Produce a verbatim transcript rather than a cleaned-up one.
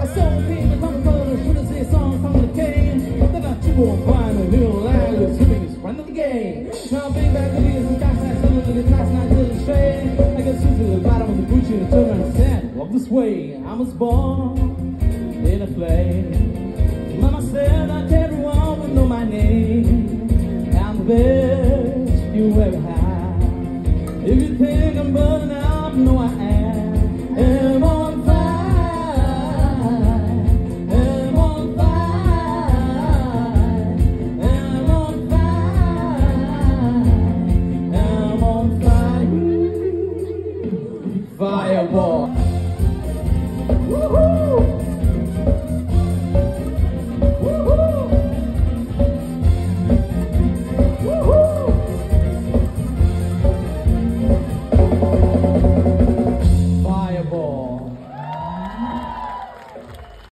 I saw things from the photo, should have said songs from the game. Then I took on flying the hill line, was hitting his friend of the game. Now big back to me as the guy sat suddenly the class and I did the shade. I got to the bottom of the boots and turned around and said, walk this way. I was born in a flame. Mama said I everyone would know my name. I'm the best you ever had. If you think I'm burning out